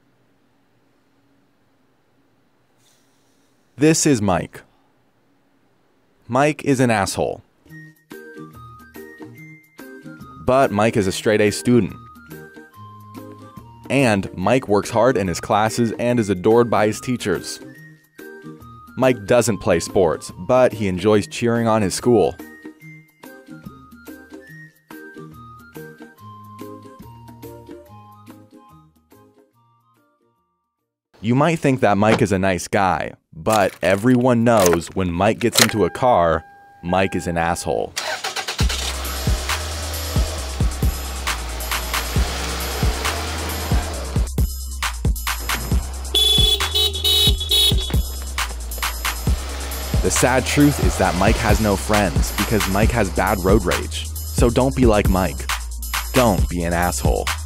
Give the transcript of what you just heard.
This is Mike. Mike is an asshole. But Mike is a straight-A student. And Mike works hard in his classes and is adored by his teachers. Mike doesn't play sports, but he enjoys cheering on his school. You might think that Mike is a nice guy, but everyone knows when Mike gets into a car, Mike is an asshole. The sad truth is that Mike has no friends because Mike has bad road rage. So don't be like Mike. Don't be an asshole.